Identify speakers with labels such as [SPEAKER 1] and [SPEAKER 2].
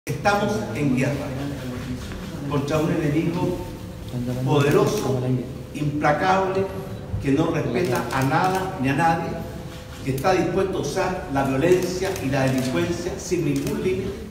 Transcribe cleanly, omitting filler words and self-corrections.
[SPEAKER 1] Estamos en guerra contra un enemigo poderoso, implacable, que no respeta a nada ni a nadie, que está dispuesto a usar la violencia y la delincuencia sin ningún límite